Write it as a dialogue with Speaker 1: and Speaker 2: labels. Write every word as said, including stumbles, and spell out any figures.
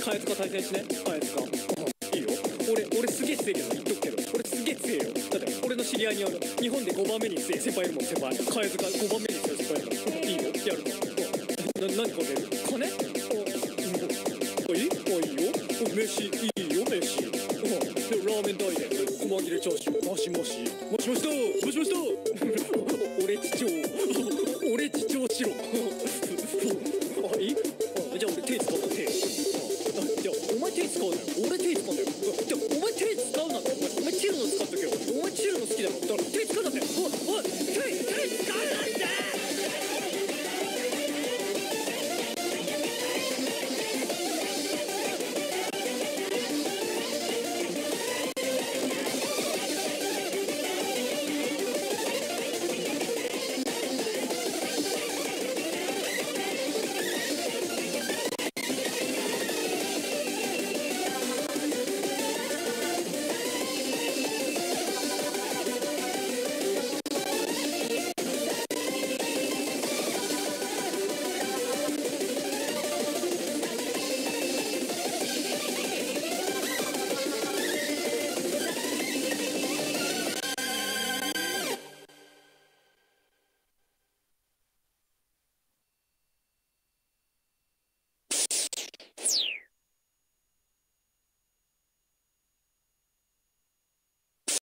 Speaker 1: 貝塚対戦しね。貝塚いいよ。俺俺すげえ強いけど言っとくけど、俺すげえ強いよ。だって俺の知り合いにある日本でごばんめに強い先輩いるもん。先輩貝塚ごばんめに強い先輩いるから。いいよやるの。な何かける金？おいいおいいよ。お飯いいよ飯。うんでラーメン代で細切れチャーシューもしもしもしもしだもしもしだ俺父親俺父親しろ